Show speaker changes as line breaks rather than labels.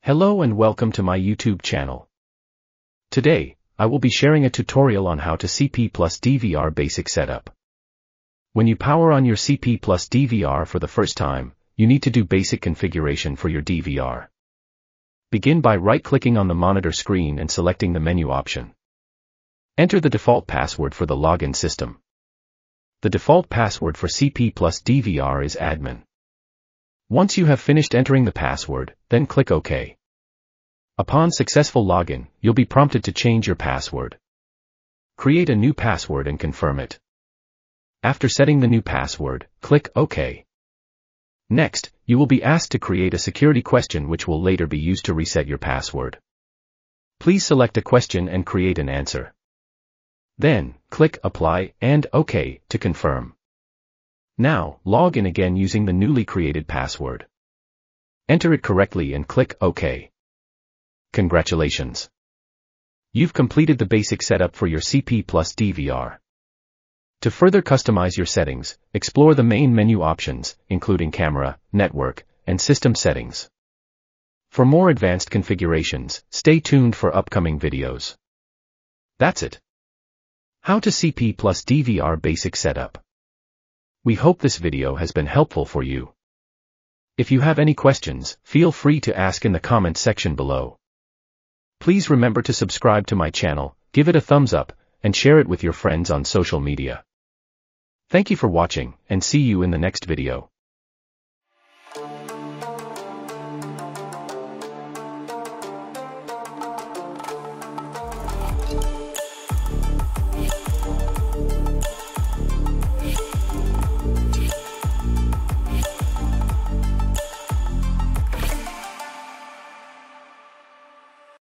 Hello and welcome to my YouTube channel. Today, I will be sharing a tutorial on how to CP plus DVR basic setup. When you power on your CP plus DVR for the first time, you need to do basic configuration for your DVR. Begin by right-clicking on the monitor screen and selecting the menu option. Enter the default password for the login system. The default password for CP plus DVR is admin. Once you have finished entering the password, then click OK. Upon successful login, you'll be prompted to change your password. Create a new password and confirm it. After setting the new password, click OK. Next, you will be asked to create a security question which will later be used to reset your password. Please select a question and create an answer. Then, click Apply and OK to confirm. Now, log in again using the newly created password. Enter it correctly and click OK. Congratulations! You've completed the basic setup for your CP plus DVR. To further customize your settings, explore the main menu options, including camera, network, and system settings. For more advanced configurations, stay tuned for upcoming videos. That's it. How to CP plus DVR basic setup. We hope this video has been helpful for you. If you have any questions, feel free to ask in the comment section below. Please remember to subscribe to my channel, give it a thumbs up, and share it with your friends on social media. Thank you for watching, and see you in the next video.